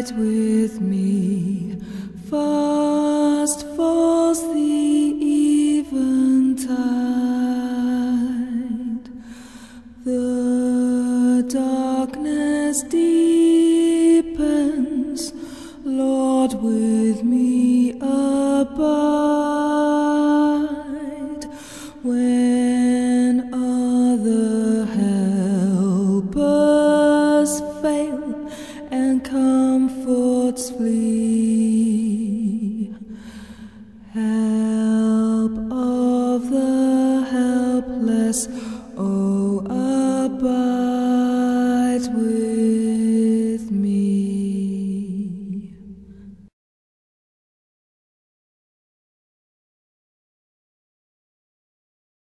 abide with me. Fast falls the eventide, the darkness deepens. Lord, with me abide. When other helpers fail and comforts flee, help of the helpless, oh, abide.